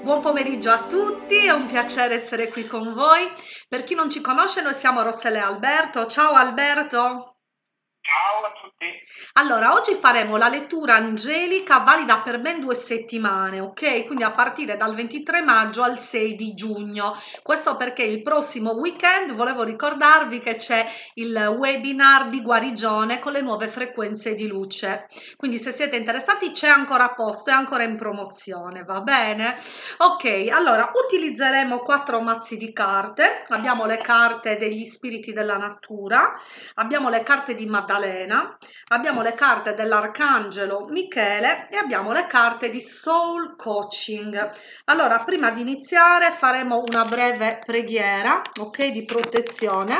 Buon pomeriggio a tutti, è un piacere essere qui con voi. Per chi non ci conosce, noi siamo Rossella e Alberto. Ciao Alberto. Ciao a tutti. Allora, oggi faremo la lettura angelica valida per ben 2 settimane, ok? Quindi a partire dal 23 maggio al 6 di giugno. Questo perché il prossimo weekend volevo ricordarvi che c'è il webinar di guarigione con le nuove frequenze di luce. Quindi se siete interessati c'è ancora posto, è ancora in promozione, va bene? Ok, allora utilizzeremo 4 mazzi di carte. Abbiamo le carte degli spiriti della natura, abbiamo le carte di Maddalena, abbiamo le carte dell'Arcangelo Michele e abbiamo le carte di Soul Coaching. Allora, prima di iniziare faremo una breve preghiera, ok, di protezione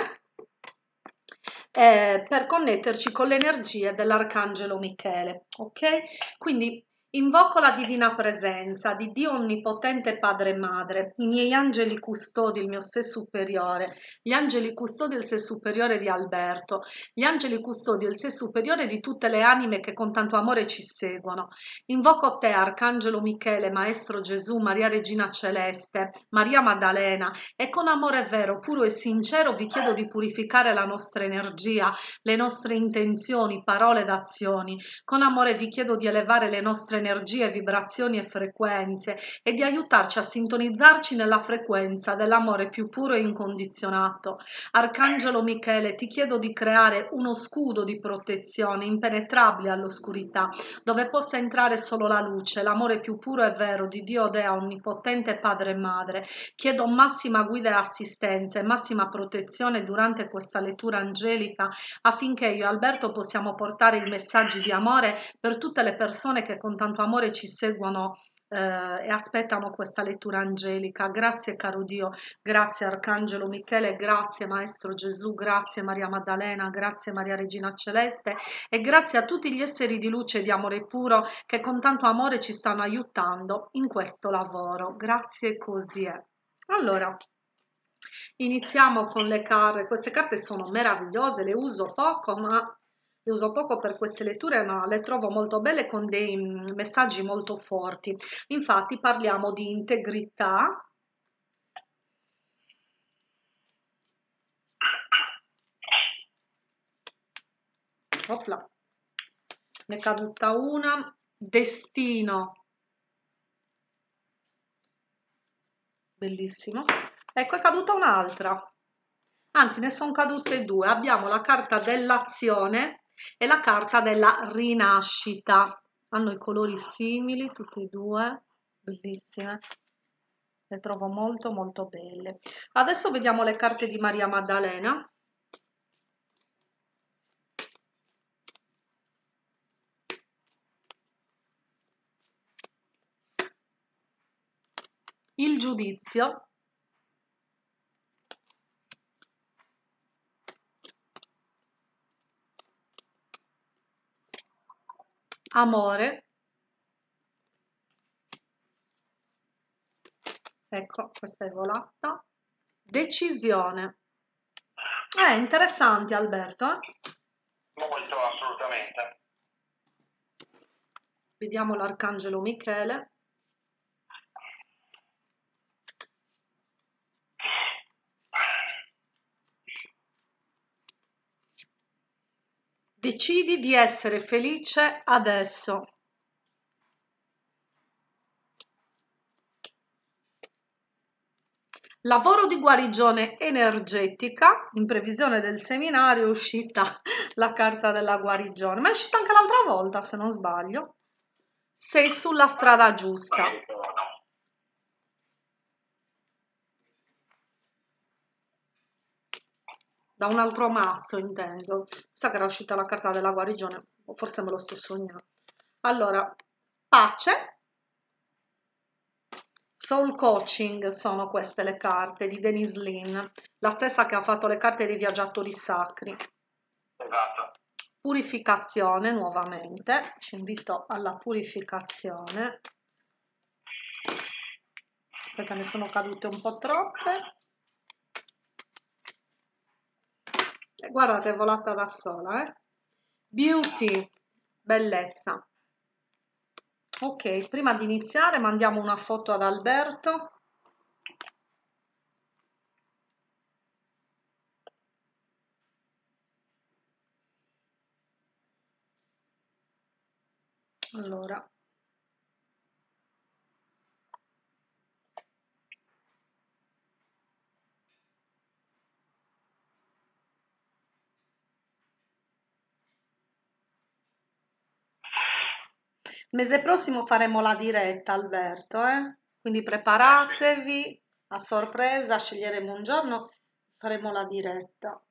per connetterci con le energie dell'Arcangelo Michele, ok? Quindi invoco la divina presenza di Dio Onnipotente Padre e Madre, i miei angeli custodi, il mio sé superiore, gli angeli custodi del sé superiore di Alberto, gli angeli custodi del sé superiore di tutte le anime che con tanto amore ci seguono. Invoco te, Arcangelo Michele, Maestro Gesù, Maria Regina Celeste, Maria Maddalena, e con amore vero, puro e sincero vi chiedo di purificare la nostra energia, le nostre intenzioni, parole ed azioni. Con amore vi chiedo di elevare le nostre energie, vibrazioni e frequenze e di aiutarci a sintonizzarci nella frequenza dell'amore più puro e incondizionato. Arcangelo Michele, ti chiedo di creare uno scudo di protezione impenetrabile all'oscurità, dove possa entrare solo la luce, l'amore più puro e vero di Dio Dea Onnipotente Padre e Madre. Chiedo massima guida e assistenza e massima protezione durante questa lettura angelica affinché io e Alberto possiamo portare i messaggi di amore per tutte le persone che con tanto amore ci seguono e aspettano questa lettura angelica. Grazie caro Dio, grazie Arcangelo Michele, grazie Maestro Gesù, grazie Maria Maddalena, grazie Maria Regina Celeste e grazie a tutti gli esseri di luce e di amore puro che con tanto amore ci stanno aiutando in questo lavoro. Grazie, così è. Allora, iniziamo con le carte. Queste carte sono meravigliose, le uso poco, ma le uso poco per queste letture, ma le trovo molto belle con dei messaggi molto forti. Infatti parliamo di integrità. Opla, ne è caduta una. Destino, bellissimo. Ecco, è caduta un'altra. Anzi, ne sono cadute due. Abbiamo la carta dell'azione e la carta della rinascita. Hanno i colori simili, tutte e due, bellissime. Le trovo molto molto belle. Adesso vediamo le carte di Maria Maddalena. Il giudizio, amore, ecco, questa è volata, decisione. Interessanti Alberto, eh? Molto, assolutamente. Vediamo l'Arcangelo Michele. Decidi di essere felice adesso. Lavoro di guarigione energetica. In previsione del seminario è uscita la carta della guarigione, ma è uscita anche l'altra volta, se non sbaglio. Sei sulla strada giusta. No. Da un altro mazzo intendo. Sa che era uscita la carta della guarigione, o forse me lo sto sognando. Allora, pace. Soul Coaching sono queste le carte di Denise Lin, la stessa che ha fatto le carte dei viaggiatori sacri. Esatto. Purificazione nuovamente, ci invito alla purificazione. Aspetta, ne sono cadute un po' troppe. E guardate, è volata da sola, Beauty, bellezza. Ok, prima di iniziare mandiamo una foto ad Alberto. Allora, il mese prossimo faremo la diretta, Alberto, eh? Quindi preparatevi a sorpresa, sceglieremo un giorno, faremo la diretta.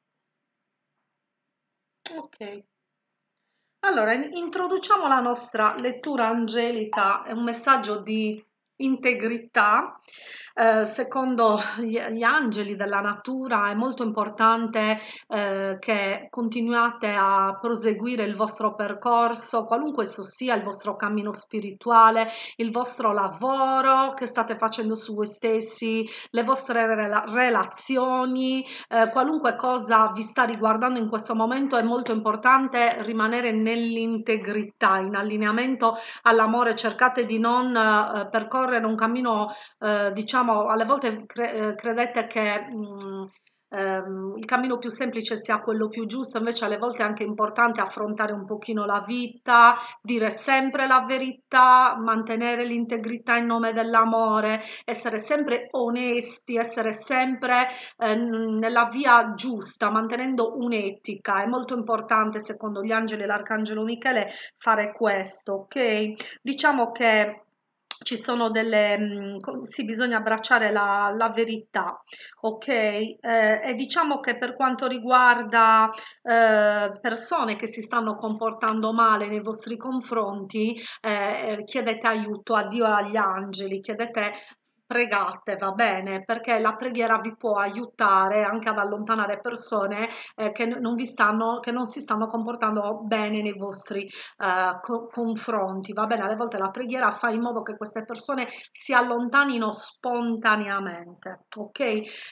Ok. Allora, introduciamo la nostra lettura angelica, è un messaggio di integrità. Secondo gli angeli della natura è molto importante che continuate a proseguire il vostro percorso, qualunque esso sia il vostro cammino spirituale, il vostro lavoro che state facendo su voi stessi, le vostre relazioni, qualunque cosa vi sta riguardando in questo momento. È molto importante rimanere nell'integrità, in allineamento all'amore. Cercate di non percorrere un cammino, diciamo, alle volte credete che il cammino più semplice sia quello più giusto, invece alle volte è anche importante affrontare un pochino la vita, dire sempre la verità, mantenere l'integrità in nome dell'amore, essere sempre onesti, essere sempre nella via giusta, mantenendo un'etica. È molto importante, secondo gli angeli e l'arcangelo Michele, fare questo, ok? Diciamo che ci sono delle, sì, bisogna abbracciare la verità, ok? E diciamo che per quanto riguarda persone che si stanno comportando male nei vostri confronti, chiedete aiuto a Dio e agli angeli, chiedete, pregate, va bene, perché la preghiera vi può aiutare anche ad allontanare persone che non si stanno comportando bene nei vostri confronti, va bene. Alle volte la preghiera fa in modo che queste persone si allontanino spontaneamente, ok?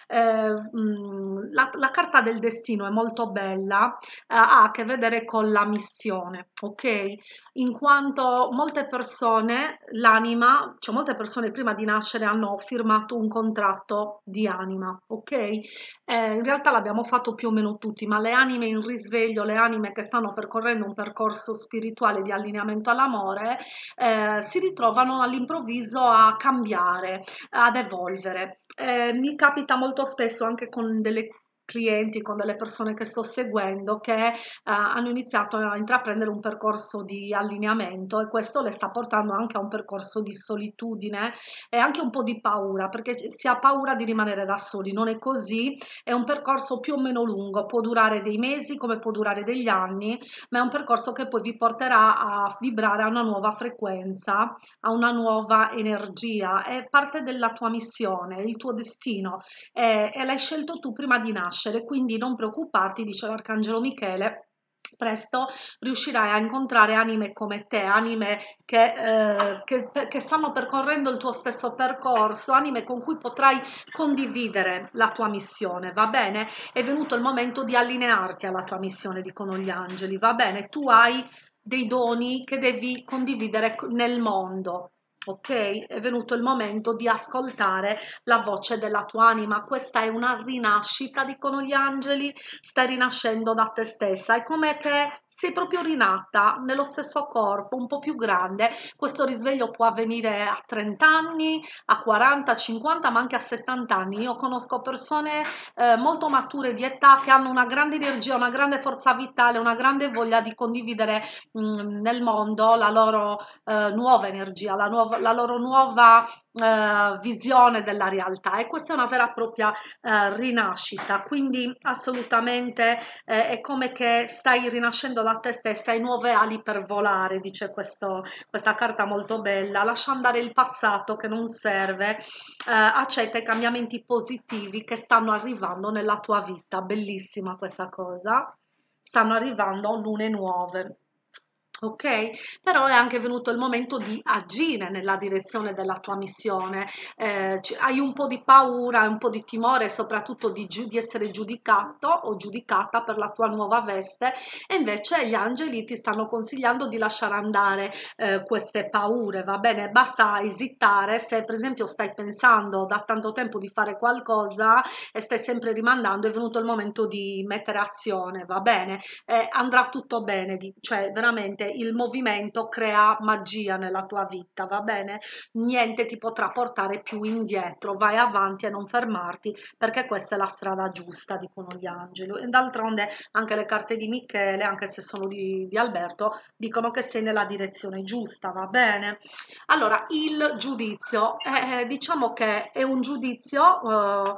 La carta del destino è molto bella, ha a che vedere con la missione, ok? In quanto molte persone, l'anima, cioè molte persone prima di nascere hanno firmato un contratto di anima, ok? In realtà l'abbiamo fatto più o meno tutti, ma le anime in risveglio, le anime che stanno percorrendo un percorso spirituale di allineamento all'amore, si ritrovano all'improvviso a cambiare, ad evolvere. Mi capita molto spesso anche con delle clienti, con delle persone che sto seguendo, che hanno iniziato a intraprendere un percorso di allineamento, e questo le sta portando anche a un percorso di solitudine e anche un po' di paura, perché si ha paura di rimanere da soli. Non è così, è un percorso più o meno lungo, può durare dei mesi come può durare degli anni, ma è un percorso che poi vi porterà a vibrare a una nuova frequenza, a una nuova energia. È parte della tua missione, il tuo destino, e l'hai scelto tu prima di nascere, quindi non preoccuparti, dice l'arcangelo Michele. Presto riuscirai a incontrare anime come te, anime che stanno percorrendo il tuo stesso percorso, anime con cui potrai condividere la tua missione, va bene? È venuto il momento di allinearti alla tua missione, dicono gli angeli, va bene? Tu hai dei doni che devi condividere nel mondo. Ok, è venuto il momento di ascoltare la voce della tua anima. Questa è una rinascita, dicono gli angeli. Stai rinascendo da te stessa. È come che sei proprio rinata nello stesso corpo, un po' più grande. Questo risveglio può avvenire a 30 anni, a 40, a 50, ma anche a 70 anni. Io conosco persone molto mature di età che hanno una grande energia, una grande forza vitale, una grande voglia di condividere nel mondo la loro nuova energia, la loro nuova visione della realtà, e questa è una vera e propria rinascita. Quindi assolutamente è come che stai rinascendo da te stessa, hai nuove ali per volare, dice questa carta molto bella. Lascia andare il passato che non serve, accetta i cambiamenti positivi che stanno arrivando nella tua vita. Bellissima questa cosa, stanno arrivando lune nuove. ok? Però è anche venuto il momento di agire nella direzione della tua missione. Hai un po' di paura, un po' di timore, soprattutto di essere giudicato o giudicata per la tua nuova veste, e invece gli angeli ti stanno consigliando di lasciare andare queste paure, va bene? Basta esitare se per esempio stai pensando da tanto tempo di fare qualcosa e stai sempre rimandando, è venuto il momento di mettere azione, va bene? Andrà tutto bene, cioè veramente il movimento crea magia nella tua vita, va bene? Niente ti potrà portare più indietro, vai avanti e non fermarti, perché questa è la strada giusta, dicono gli angeli. E d'altronde anche le carte di Michele, anche se sono di Alberto, dicono che sei nella direzione giusta, va bene? Allora, il giudizio, diciamo che è un giudizio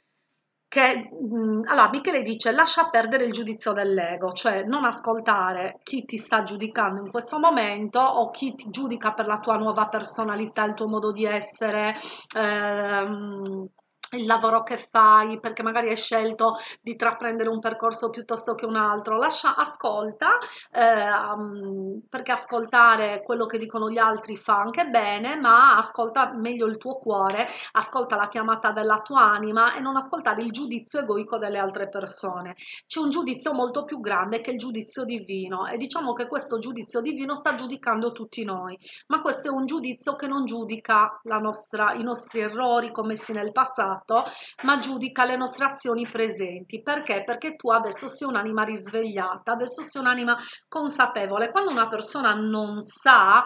allora Michele dice lascia perdere il giudizio dell'ego, cioè non ascoltare chi ti sta giudicando in questo momento o chi ti giudica per la tua nuova personalità, il tuo modo di essere, ehm, il lavoro che fai, perché magari hai scelto di intraprendere un percorso piuttosto che un altro. Ascolta, perché ascoltare quello che dicono gli altri fa anche bene, ma ascolta meglio il tuo cuore, ascolta la chiamata della tua anima e non ascoltare il giudizio egoico delle altre persone. C'è un giudizio molto più grande che è il giudizio divino, e diciamo che questo giudizio divino sta giudicando tutti noi, ma questo è un giudizio che non giudica i nostri errori commessi nel passato, ma giudica le nostre azioni presenti. Perché? Perché tu adesso sei un'anima risvegliata, adesso sei un'anima consapevole. Quando una persona non sa,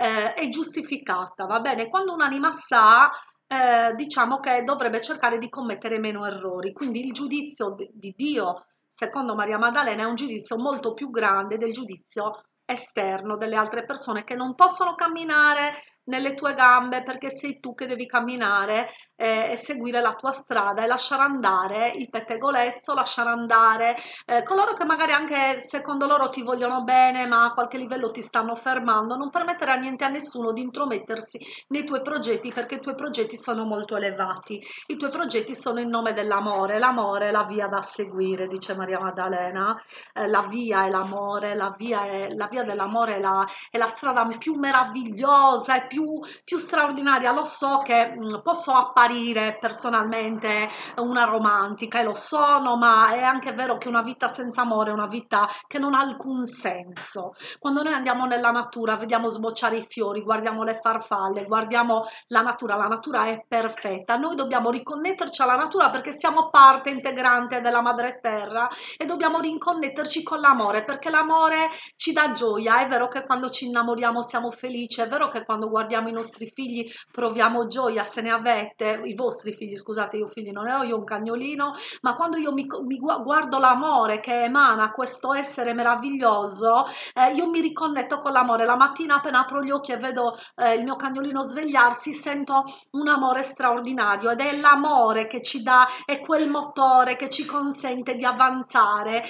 è giustificata, va bene? Quando un'anima sa, diciamo che dovrebbe cercare di commettere meno errori. Quindi il giudizio di Dio, secondo Maria Maddalena, è un giudizio molto più grande del giudizio esterno delle altre persone che non possono camminare nelle tue gambe, perché sei tu che devi camminare e seguire la tua strada e lasciare andare il pettegolezzo, lasciare andare coloro che magari anche secondo loro ti vogliono bene, ma a qualche livello ti stanno fermando. Non permettere a niente a nessuno di intromettersi nei tuoi progetti, perché i tuoi progetti sono molto elevati. I tuoi progetti sono in nome dell'amore, l'amore è la via da seguire, dice Maria Maddalena. La via è l'amore, la via dell'amore è la strada più meravigliosa e più straordinaria. Lo so che posso apparire personalmente una romantica, e lo sono, ma è anche vero che una vita senza amore è una vita che non ha alcun senso. Quando noi andiamo nella natura, vediamo sbocciare i fiori, guardiamo le farfalle, guardiamo la natura è perfetta. Noi dobbiamo riconnetterci alla natura perché siamo parte integrante della madre terra, e dobbiamo riconnetterci con l'amore, perché l'amore ci dà gioia. È vero che quando ci innamoriamo siamo felici, è vero che quando guardiamo i nostri figli proviamo gioia, se ne avete, i vostri figli, scusate, io figli non ne ho, io ho un cagnolino, ma quando io guardo l'amore che emana questo essere meraviglioso, io mi riconnetto con l'amore. La mattina appena apro gli occhi e vedo il mio cagnolino svegliarsi, sento un amore straordinario, ed è l'amore che ci dà, è quel motore che ci consente di avanzare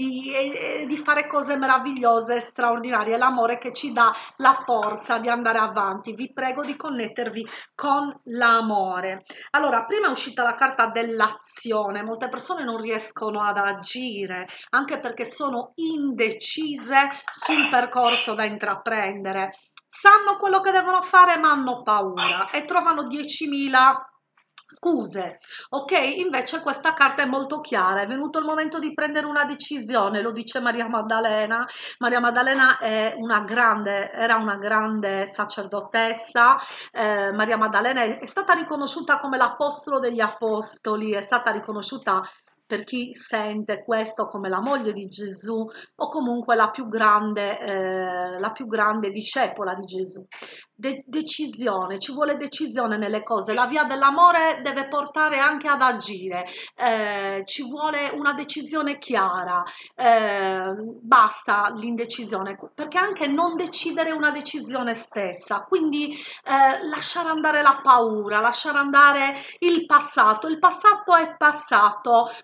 e di fare cose meravigliose e straordinarie. È l'amore che ci dà la forza di andare avanti. Vi prego di connettervi con l'amore. Allora, prima è uscita la carta dell'azione. Molte persone non riescono ad agire anche perché sono indecise sul percorso da intraprendere. Sanno quello che devono fare, ma hanno paura e trovano 10.000 scuse. Ok, invece questa carta è molto chiara, è venuto il momento di prendere una decisione, lo dice Maria Maddalena. Maria Maddalena era una grande sacerdotessa. Maria Maddalena è stata riconosciuta come l'apostolo degli apostoli, è stata riconosciuta per chi sente questo come la moglie di Gesù, o comunque la più grande discepola di Gesù. Decisione, ci vuole decisione nelle cose. La via dell'amore deve portare anche ad agire, ci vuole una decisione chiara, basta l'indecisione, perché anche non decidere una decisione stessa, quindi lasciare andare la paura, lasciare andare il passato. Il passato è passato,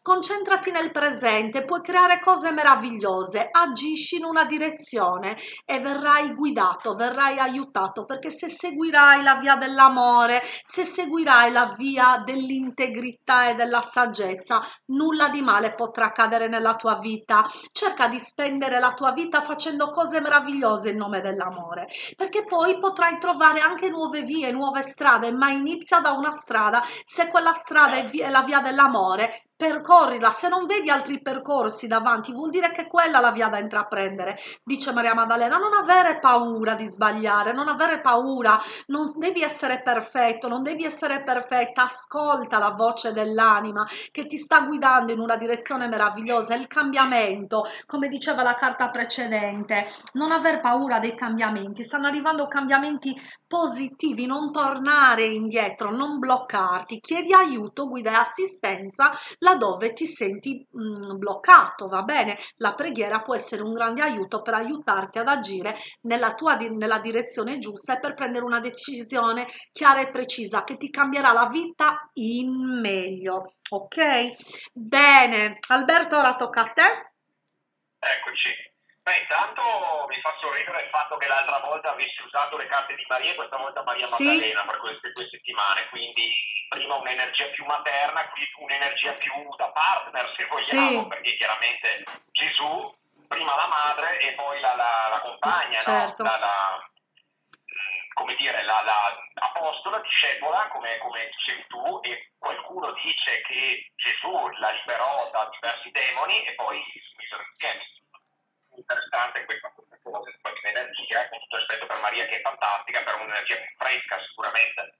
concentrati nel presente, puoi creare cose meravigliose, agisci in una direzione e verrai guidato, verrai aiutato, perché se seguirai la via dell'amore, se seguirai la via dell'integrità e della saggezza, nulla di male potrà accadere nella tua vita. Cerca di spendere la tua vita facendo cose meravigliose in nome dell'amore, perché poi potrai trovare anche nuove vie, nuove strade, ma inizia da una strada. Se quella strada è la via dell'amore, percorrila. Se non vedi altri percorsi davanti, vuol dire che quella è la via da intraprendere. Dice Maria Maddalena: non avere paura di sbagliare, non avere paura, non devi essere perfetto, non devi essere perfetta. Ascolta la voce dell'anima che ti sta guidando in una direzione meravigliosa, il cambiamento, come diceva la carta precedente. Non aver paura dei cambiamenti, stanno arrivando cambiamenti positivi, non tornare indietro, non bloccarti, chiedi aiuto, guida e assistenza laddove ti senti bloccato, va bene? La preghiera può essere un grande aiuto per aiutarti ad agire nella direzione giusta e per prendere una decisione chiara e precisa che ti cambierà la vita in meglio, ok? Bene, Alberto, ora tocca a te. Eccoci. Beh, intanto mi fa sorridere il fatto che l'altra volta avessi usato le carte di Maria e questa volta Maria Sì, Maddalena per queste 2 settimane, quindi prima un'energia più materna, qui un'energia più da partner se vogliamo, sì, perché chiaramente Gesù, prima la madre e poi la compagna, no? certo, Come dire, la apostola, discepola, come dicevi tu, e qualcuno dice che Gesù la liberò da diversi demoni e poi si misero insieme. Interessante questa cosa, di un'energia, con tutto rispetto per Maria che è fantastica, per un'energia più fresca sicuramente.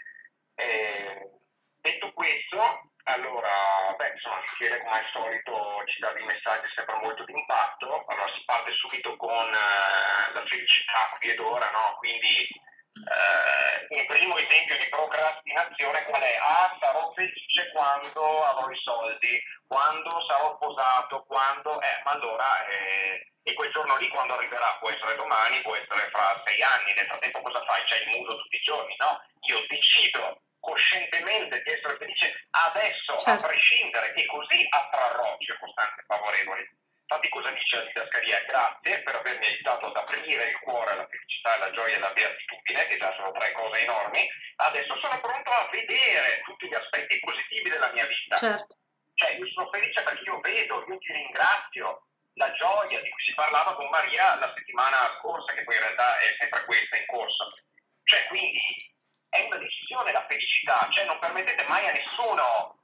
Detto questo, allora, beh, insomma, Michele come al solito ci dà dei messaggi sempre molto d'impatto. Allora si parte subito con la felicità qui ed ora, no? Quindi un primo esempio di procrastinazione qual è? Ah, sarò felice quando avrò i soldi, quando sarò sposato, quando... ma allora... e quel giorno lì quando arriverà? Può essere domani, può essere fra 6 anni. Nel frattempo cosa fai? C'hai il muso tutti i giorni, no? Io decido coscientemente di essere felice adesso, a certo, prescindere, e così attrarrò circostanze favorevoli. Infatti cosa dice la didascalia? Grazie per avermi aiutato ad aprire il cuore alla felicità, alla gioia e alla beatitudine, che già sono 3 cose enormi. Adesso sono pronto a vedere tutti gli aspetti positivi della mia vita. certo, Cioè, io sono felice perché io vedo, io ti ringrazio. La gioia di cui si parlava con Maria la settimana scorsa, che poi in realtà è sempre questa in corso. Cioè, quindi è una decisione la felicità, cioè non permettete mai a nessuno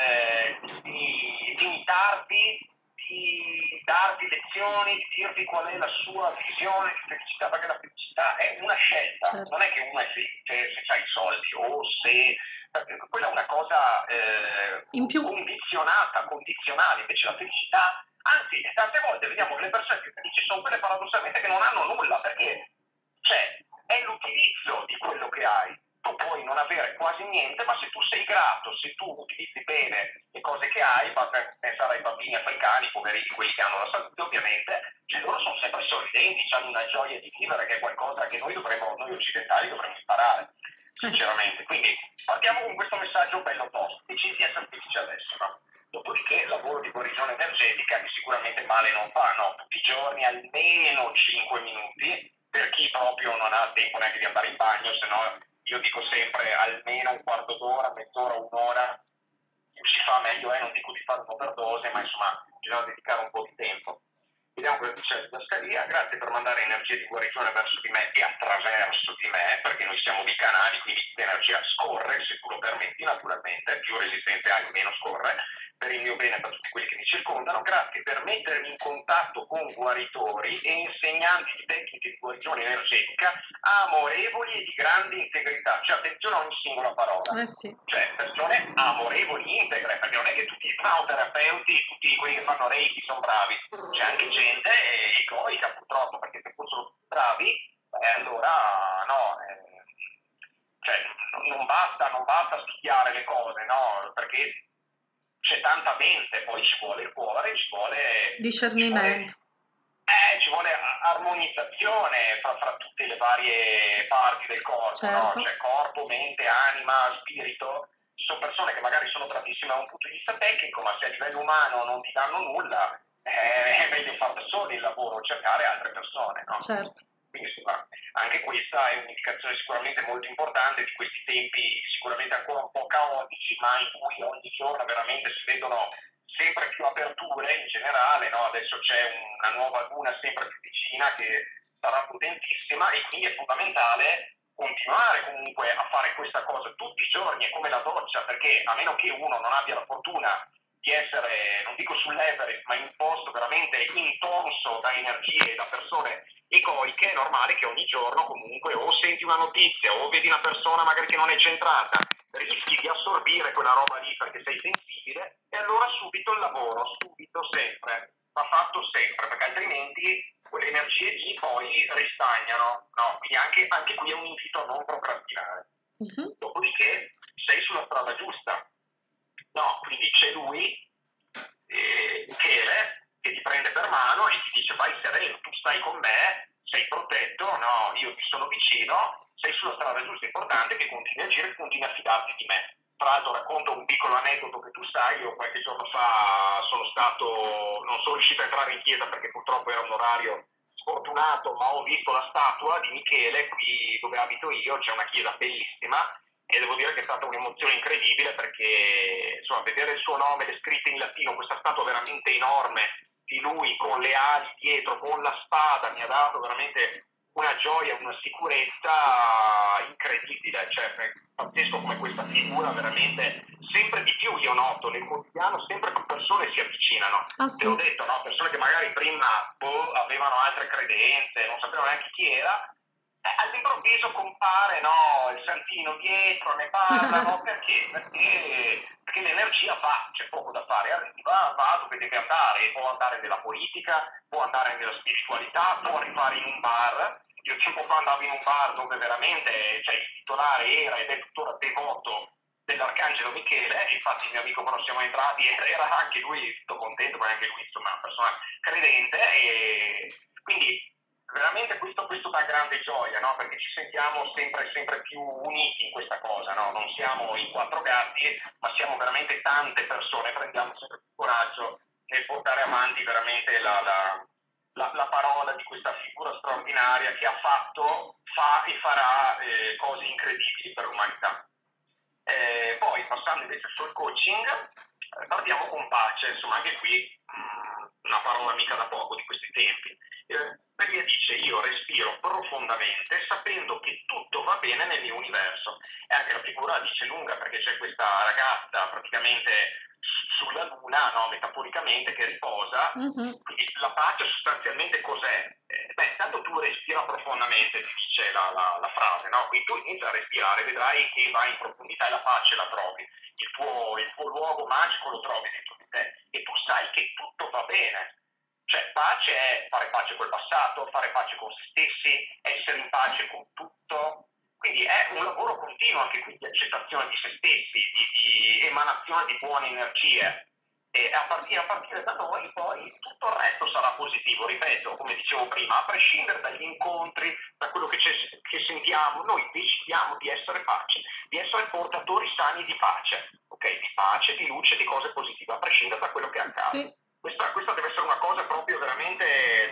di limitarvi, di darvi lezioni, di dirvi qual è la sua visione di felicità, perché la felicità è una scelta, certo. non è che uno è felice se hai i soldi o se... Quella è una cosa In più, condizionata, condizionale, invece la felicità, anzi, tante volte vediamo che le persone più felici sono quelle paradossalmente che non hanno nulla, perché cioè, è l'utilizzo di quello che hai. Tu puoi non avere quasi niente, ma se tu sei grato, se tu utilizzi bene le cose che hai, basta pensare ai bambini africani, poverini, quelli che hanno la salute ovviamente, cioè loro sono sempre sorridenti, hanno una gioia di vivere che è qualcosa che noi occidentali dovremmo imparare, sinceramente. Quindi partiamo con questo messaggio bello tosto, decidi di essere felice adesso, no? Dopodiché il lavoro di guarigione energetica che sicuramente male non fa, no? Tutti i giorni almeno 5 minuti, per chi proprio non ha tempo neanche di andare in bagno, se no io dico sempre almeno un quarto d'ora, mezz'ora, un'ora, più si fa meglio è, non dico di fare un'overdose, ma insomma bisogna dedicare un po' di tempo. Vediamo cosa dice la didascalia. Grazie per mandare energia di guarigione verso di me e attraverso di me, perché noi siamo dei canali, quindi l'energia scorre, se tu lo permetti naturalmente, più resistenza hai, meno scorre, per il mio bene e per tutti quelli che mi circondano. Grazie per mettermi in contatto con guaritori e insegnanti di tecniche di guarigione energetica amorevoli e di grande integrità. Cioè attenzione a ogni singola parola. eh sì, Cioè persone amorevoli, integre, perché non è che tutti i terapeuti, tutti quelli che fanno reiki sono bravi, c'è anche gente egoica purtroppo, perché se fossero bravi, allora no, cioè, non basta studiare le cose, no? Perché c'è tanta mente, poi ci vuole il cuore, discernimento, ci vuole armonizzazione fra tutte le varie parti del corpo, no? certo, Cioè corpo, mente, anima, spirito, ci sono persone che magari sono bravissime da un punto di vista tecnico, ma se a livello umano non ti danno nulla, è meglio fare da soli il lavoro, cercare altre persone, no? Certo. Quindi insomma, anche questa è un'indicazione sicuramente molto importante di questi tempi sicuramente ancora un po' caotici, ma in cui ogni giorno veramente si vedono sempre più aperture in generale, no? Adesso c'è una nuova luna sempre più vicina che sarà potentissima e quindi è fondamentale continuare comunque a fare questa cosa tutti i giorni, è come la doccia, perché a meno che uno non abbia la fortuna di essere, non dico sull'Everest, ma in un posto veramente intonso da energie e da persone egoiche, è normale che ogni giorno comunque o senti una notizia o vedi una persona magari che non è centrata, rischi di assorbire quella roba lì perché sei sensibile e allora subito il lavoro, subito, sempre, va fatto sempre, perché altrimenti quelle energie lì poi ristagnano, no? Quindi anche qui è un invito a non procrastinare. Dopodiché sei sulla strada giusta, no? Quindi c'è lui, Michele, che ti prende per mano e ti dice vai sereno, tu stai con me, sei protetto, no? Io ti sono vicino, sei sulla strada giusta, è importante che continui a agire e continui a fidarti di me. Tra l'altro racconto un piccolo aneddoto che tu sai, io qualche giorno fa non sono riuscito a entrare in chiesa perché purtroppo era un orario sfortunato, ma ho visto la statua di Michele qui dove abito io, c'è una chiesa bellissima e devo dire che è stata un'emozione incredibile perché insomma, vedere il suo nome descritto in latino, questa statua veramente enorme di lui con le ali dietro, con la spada, mi ha dato veramente una gioia, una sicurezza incredibile, cioè è pazzesco come questa figura veramente sempre di più io noto nel quotidiano, sempre più persone si avvicinano. Sì. Te l'ho detto, no? Persone che magari prima avevano altre credenze, non sapevano neanche chi era, all'improvviso compare, no, il santino dietro, ne parlano, perché? Perché l'energia va, c'è poco da fare, arriva, va dove deve andare, può andare nella politica, può andare nella spiritualità, può arrivare in un bar. Io tempo fa andavo in un bar dove veramente cioè, il titolare era ed è tuttora devoto dell'Arcangelo Michele, infatti il mio amico quando siamo entrati era anche lui tutto contento, perché anche lui insomma è una persona credente e quindi veramente questo dà grande gioia, no? Perché ci sentiamo sempre più uniti in questa cosa, no? Non siamo in quattro gatti, ma siamo veramente tante persone, prendiamo sempre più coraggio nel portare avanti veramente la parola di questa figura straordinaria che ha fatto, fa e farà cose incredibili per l'umanità. Poi passando invece sul coaching, partiamo con pace, insomma anche qui una parola mica da poco di questi tempi. Perché dice io respiro profondamente sapendo che tutto va bene nel mio universo. E anche la figura dice lunga perché c'è questa ragazza praticamente sulla luna, no, metaforicamente, che riposa. Quindi la pace sostanzialmente cos'è? Tanto tu respira profondamente, ti dice la frase, no? Quindi tu inizia a respirare, vedrai che vai in profondità e la pace la trovi, il tuo luogo magico lo trovi dentro di te e tu sai che tutto va bene. Cioè pace è fare pace col passato, fare pace con se stessi, essere in pace con tutto. Quindi è un lavoro continuo anche qui di accettazione di se stessi, di emanazione di buone energie. E a partire da noi poi tutto il resto sarà positivo, ripeto, come dicevo prima, a prescindere dagli incontri, da quello che sentiamo, noi decidiamo di essere pace, di essere portatori sani di pace, ok? Di pace, di luce, di cose positive, a prescindere da quello che accade. Sì. Questa deve essere una cosa proprio veramente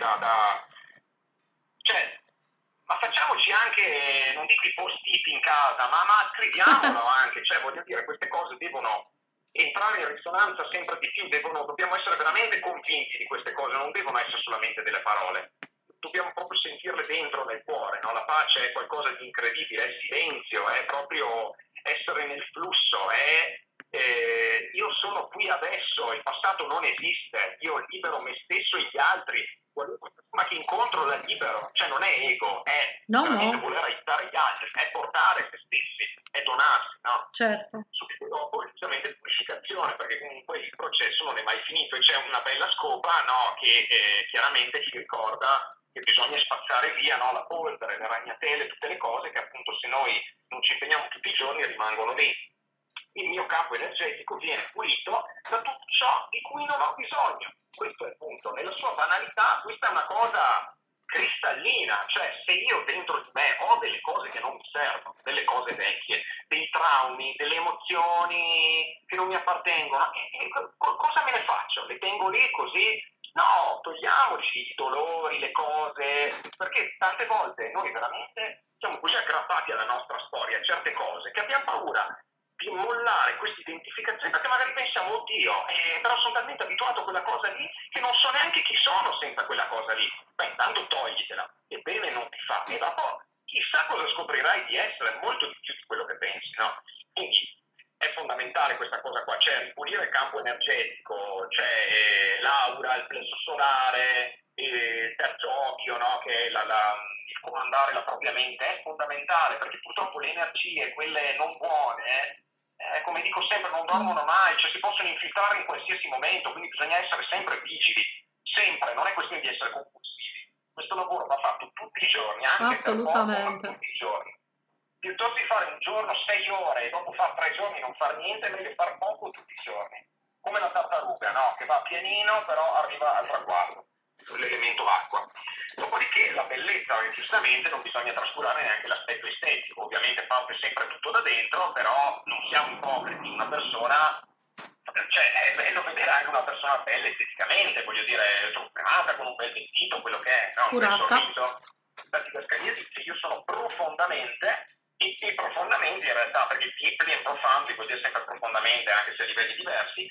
cioè, ma facciamoci anche, non dico i post-it in casa, ma scriviamolo anche, cioè voglio dire, queste cose devono entrare in risonanza sempre di più, dobbiamo essere veramente convinti di queste cose, non devono essere solamente delle parole, dobbiamo proprio sentirle dentro nel cuore, no? La pace è qualcosa di incredibile, è silenzio, è proprio essere nel flusso, io sono qui adesso, il passato non esiste, io libero me stesso e gli altri, qualunque persona che incontro la libero, cioè non è ego, è veramente voler aiutare gli altri, è portare se stessi, è donarsi, no? Certo. Subito dopo giustamente purificazione, perché comunque il processo non è mai finito e c'è una bella scopa, no? Che chiaramente ci ricorda che bisogna spazzare via, no? La polvere, le ragnatele, tutte le cose che appunto se noi non ci impegniamo tutti i giorni rimangono lì. Il mio campo energetico viene pulito da tutto ciò di cui non ho bisogno. Questo è il punto. Nella sua banalità, questa è una cosa cristallina, cioè se io dentro di me ho delle cose che non mi servono, delle cose vecchie, dei traumi, delle emozioni emozioni che non mi appartengono, cosa me ne faccio? Le tengo lì così? No, togliamoci i dolori, le cose, perché tante volte noi veramente siamo così aggrappati alla nostra storia, a certe cose, che abbiamo paura di mollare questa identificazione perché magari pensiamo, oddio, però sono talmente abituato a quella cosa lì che non so neanche chi sono senza quella cosa lì. Beh, intanto toglitela, e bene non ti fa, e dopo chissà cosa scoprirai di essere, molto di più di quello che pensi, no? Quindi è fondamentale questa cosa qua, cioè ripulire il campo energetico, cioè l'aura, il plesso solare, il terzo occhio, no? Che è il comandare la propria mente, è fondamentale perché purtroppo le energie, quelle non buone, come dico sempre, non dormono mai, cioè si possono infiltrare in qualsiasi momento, quindi bisogna essere sempre vigili, sempre, non è questione di essere compulsivi. Questo lavoro va fatto tutti i giorni, anche per poco, ma tutti i giorni. Piuttosto di fare un giorno 6 ore e dopo fare 3 giorni e non fare niente, è meglio fare poco tutti i giorni. Come la tartaruga, no? Che va pianino, però arriva al traguardo, l'elemento acqua. Dopodiché la bellezza, giustamente, non bisogna trascurare neanche l'aspetto estetico. Ovviamente parte sempre tutto da dentro, però non siamo ipocriti. Una persona, cioè è bello vedere anche una persona bella esteticamente, voglio dire, truccata, con un bel vestito, quello che è, no? Un bel sorriso. La didascalia dice io sono profondamente e profondamente in realtà, perché deeply e profound vuol dire sempre profondamente, anche se a livelli diversi,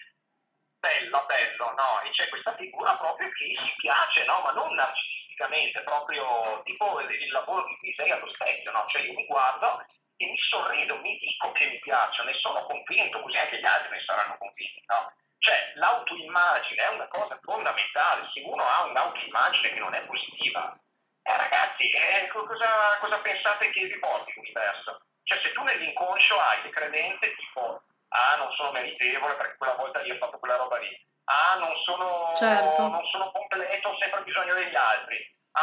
bello, no? E c'è questa figura proprio che si piace, no? Ma non narcisisticamente, proprio tipo il lavoro di cui sei allo specchio, no? Cioè io mi guardo e mi sorrido, mi dico che mi piaccio, ne sono convinto, così anche gli altri ne saranno convinti, no? Cioè l'autoimmagine è una cosa fondamentale, se uno ha un'autoimmagine che non è positiva, ragazzi, cosa pensate che vi porti l'universo? Cioè se tu nell'inconscio hai le credenze tipo non sono meritevole perché quella volta lì ho fatto quella roba lì, non sono completo, ho sempre bisogno degli altri,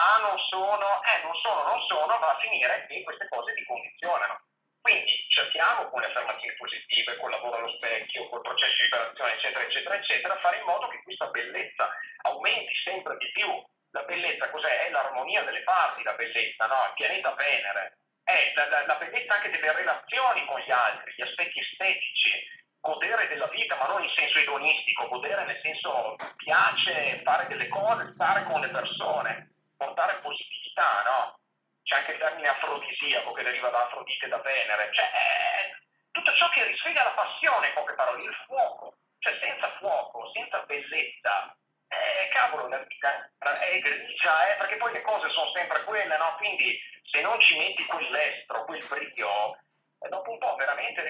non sono, va a finire che queste cose ti condizionano. Quindi cerchiamo con le affermazioni positive, col lavoro allo specchio, col processo di liberazione, eccetera, eccetera, eccetera, fare in modo che questa bellezza aumenti sempre di più. La bellezza cos'è? È l'armonia delle parti, la bellezza, no? Il pianeta Venere. È la bellezza anche delle relazioni con gli altri, gli aspetti estetici, godere della vita, ma non in senso edonistico, godere nel senso piace fare delle cose, stare con le persone, portare positività, no? C'è anche il termine afrodisiaco che deriva da Afrodite, da Venere, cioè tutto ciò che risveglia la passione, in poche parole, il fuoco, cioè senza fuoco, senza bellezza, cavolo, la vita è grigia, perché poi le cose sono sempre quelle, no? Quindi se non ci metti quell'estro, quel brio, dopo un po' veramente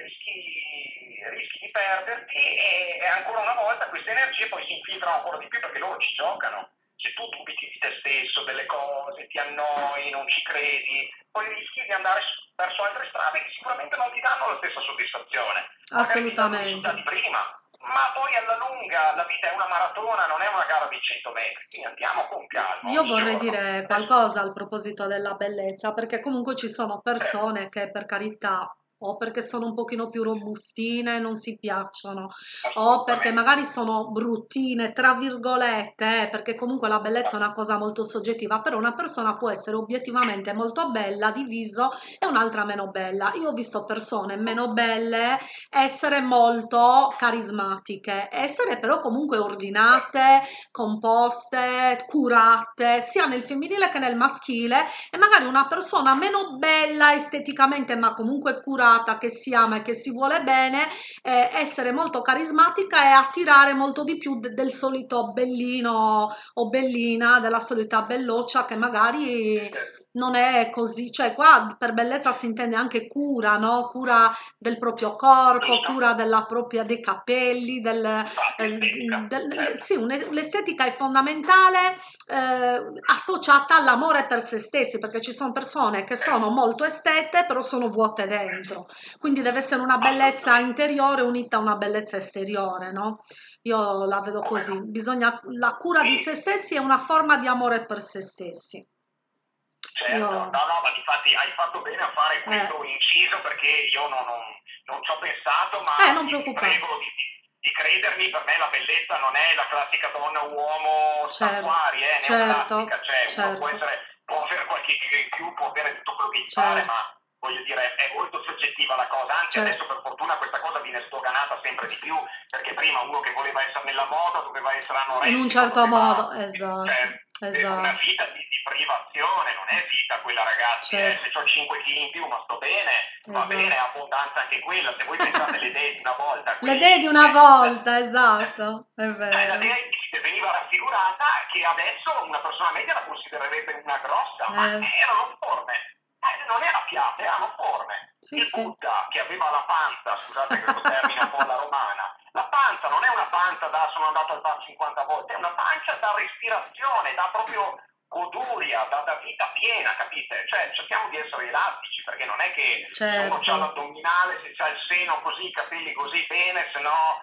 rischi di perderti e ancora una volta queste energie poi si infiltrano ancora di più perché loro ci giocano. Se tu dubiti di te stesso, delle cose, ti annoi, non ci credi, poi rischi di andare verso altre strade che sicuramente non ti danno la stessa soddisfazione. Magari ti danno i risultati prima, ma poi alla lunga la vita è una maratona, non è una gara di 100 metri, quindi andiamo con calma. Io vorrei dire qualcosa al proposito della bellezza, perché comunque ci sono persone che per carità o perché sono un pochino più robustine non si piacciono, o perché magari sono bruttine, tra virgolette, perché comunque la bellezza è una cosa molto soggettiva, però una persona può essere obiettivamente molto bella di viso e un'altra meno bella. Io ho visto persone meno belle essere molto carismatiche, essere però comunque ordinate, composte, curate, sia nel femminile che nel maschile, e magari una persona meno bella esteticamente, ma comunque curata, che si ama e che si vuole bene, essere molto carismatica e attirare molto di più del solito bellino o bellina, della solita belloccia che magari non è così, cioè qua per bellezza si intende anche cura, no? Cura del proprio corpo, cura della propria, dei capelli, sì, l'estetica è fondamentale, associata all'amore per se stessi, perché ci sono persone che sono molto estete però sono vuote dentro, quindi deve essere una bellezza interiore unita a una bellezza esteriore, no? Io la vedo così, la cura di se stessi è una forma di amore per se stessi. Certo, no, ma infatti hai fatto bene a fare questo inciso perché io non ci ho pensato, ma non ti prego di credermi, per me la bellezza non è la classica donna-uomo statuari, né plastica, cioè uno può avere qualche chilo in più, può avere tutto quello che gli pare, ma voglio dire è molto soggettiva la cosa, anzi adesso per fortuna questa cosa viene cambiata sempre di più, perché prima uno che voleva essere nella moda doveva essere In un anoressico, certo modo, cioè, una esatto, vita di privazione, non è vita quella, ragazzi, certo, se ho 5 kg in più ma sto bene, va bene, esatto. è abbondanza anche quella, se voi pensate le idee di una volta, Le idee di una volta, esatto, è cioè la vero. dea veniva raffigurata che adesso una persona media la considererebbe una grossa, ma Eh, erano forme, non era piatte, erano forme. sì, Il sì. Buddha che aveva la panza, scusate questo termine un po' alla romana, la panza non è una panza da sono andato al bar 50 volte, è una pancia da respirazione, da proprio goduria, da vita piena, capite? Cioè cerchiamo di essere elastici, perché non è che se uno ha Certo, l'addominale, se ha il seno così, i capelli così bene, se no.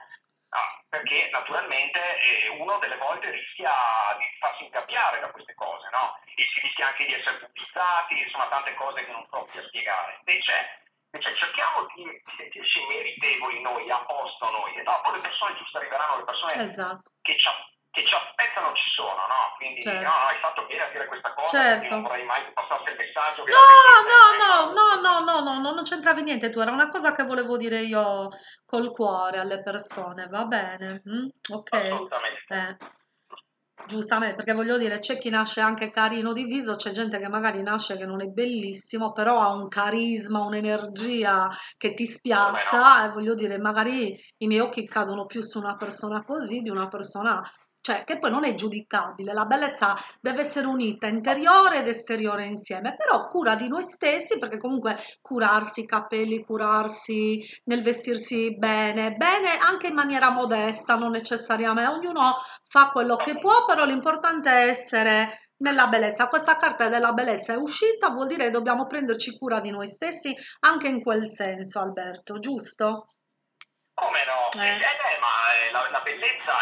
Perché naturalmente uno delle volte rischia di farsi ingabbiare da queste cose, no? E si rischia anche di essere pubblizzati, insomma tante cose che non sto qui a spiegare. Invece cerchiamo di sentirci meritevoli noi, a posto noi, e dopo le persone giuste arriveranno, le persone esatto, che ci aspettano ci sono, no? Quindi no, certo, hai fatto bene a dire questa cosa, perché non certo. vorrei mai che passasse il messaggio che No, la bellezza non è no, no, una. no, no, no, no, no, non c'entravi niente tu, era una cosa che volevo dire io col cuore alle persone, va bene? Ok? Assolutamente. Giustamente, perché voglio dire, c'è chi nasce anche carino di viso, c'è gente che magari nasce che non è bellissimo, però ha un carisma, un'energia che ti Come no? spiazza e voglio dire, magari i miei occhi cadono più su una persona così di una persona, cioè che poi non è giudicabile, la bellezza deve essere unita interiore ed esteriore insieme, però cura di noi stessi, perché comunque curarsi i capelli, curarsi nel vestirsi bene, bene anche in maniera modesta, non necessariamente, ognuno fa quello che può, però l'importante è essere nella bellezza. Questa carta della bellezza è uscita, vuol dire che dobbiamo prenderci cura di noi stessi anche in quel senso, Alberto, giusto? Come no? Eh, Ma la bellezza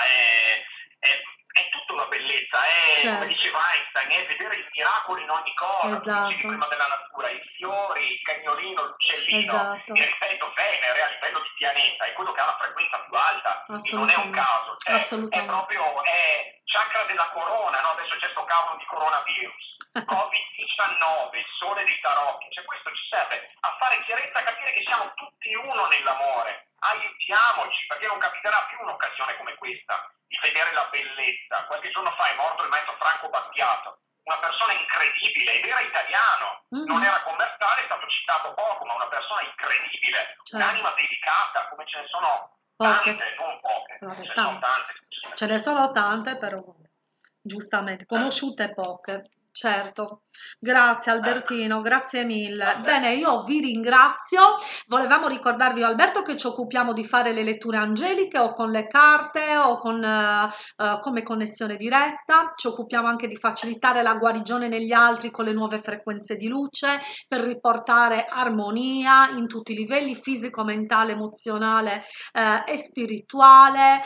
è tutta una bellezza, è come certo, diceva Einstein, è vedere il miracolo in ogni cosa. Tu dicevi esatto, prima della natura, i fiori, il cagnolino, l'uccellino, esatto, e ripeto, Venere a livello di pianeta è quello che ha la frequenza più alta e non è un assolutamente, caso, cioè è assolutamente. proprio chakra della corona, no? Adesso c'è sto cavolo di coronavirus. Covid-19, il sole dei tarocchi, cioè questo ci serve a fare chiarezza, a capire che siamo tutti uno nell'amore, aiutiamoci, perché non capiterà più un'occasione come questa di vedere la bellezza. Qualche giorno fa è morto il maestro Franco Battiato, una persona incredibile, ed era italiano, non Mhm, era commerciale, è stato citato poco, ma una persona incredibile, certo, un'anima delicata, come ce ne sono poche, tante, non poche, vabbè, ce ne sono tante. tante. Ce ne sono tante, però vabbè, giustamente, Eh, conosciute poche. Certo, grazie eh, Albertino, grazie a mille. te. Bene, io vi ringrazio. Volevamo ricordarvi, Alberto, che ci occupiamo di fare le letture angeliche o con le carte o con, come connessione diretta. Ci occupiamo anche di facilitare la guarigione negli altri con le nuove frequenze di luce per riportare armonia in tutti i livelli, fisico, mentale, emozionale, e spirituale,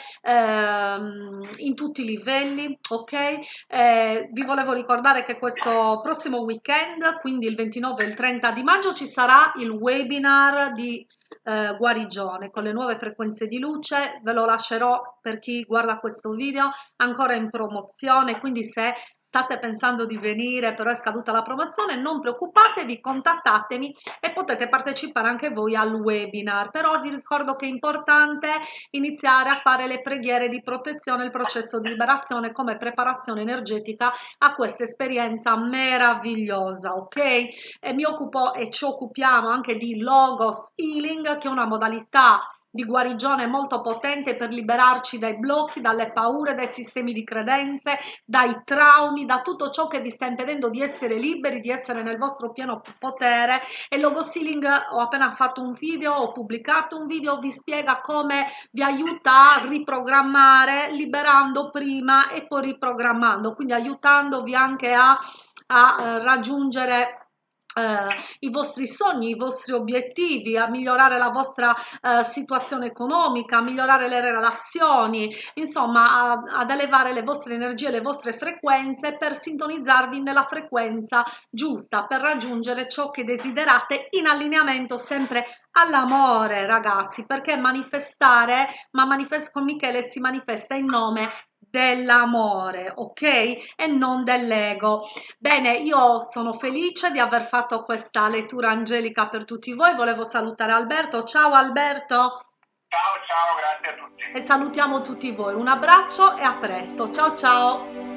in tutti i livelli, ok? Vi volevo ricordare che questo prossimo weekend, quindi il 29 e il 30 di maggio, ci sarà il webinar di guarigione con le nuove frequenze di luce. Ve lo lascerò per chi guarda questo video ancora in promozione, quindi se state pensando di venire però è scaduta la promozione, non preoccupatevi, contattatemi e potete partecipare anche voi al webinar. Però vi ricordo che è importante iniziare a fare le preghiere di protezione, il processo di liberazione come preparazione energetica a questa esperienza meravigliosa, ok? E mi occupo e ci occupiamo anche di Logos Healing, che è una modalità di guarigione molto potente per liberarci dai blocchi, dalle paure, dai sistemi di credenze, dai traumi, da tutto ciò che vi sta impedendo di essere liberi, di essere nel vostro pieno potere. E Logos Healing, ho appena fatto un video, ho pubblicato un video, vi spiega come vi aiuta a riprogrammare, liberando prima e poi riprogrammando, quindi aiutandovi anche a raggiungere i vostri sogni, i vostri obiettivi, a migliorare la vostra situazione economica, a migliorare le relazioni, insomma ad elevare le vostre energie, le vostre frequenze per sintonizzarvi nella frequenza giusta, per raggiungere ciò che desiderate in allineamento sempre all'amore, ragazzi, perché manifestare, ma con Michele si manifesta in nome dell'amore, ok? E non dell'ego. Bene, io sono felice di aver fatto questa lettura angelica per tutti voi. Volevo salutare Alberto. Ciao Alberto. Ciao, ciao, grazie a tutti. E salutiamo tutti voi. Un abbraccio e a presto. Ciao ciao!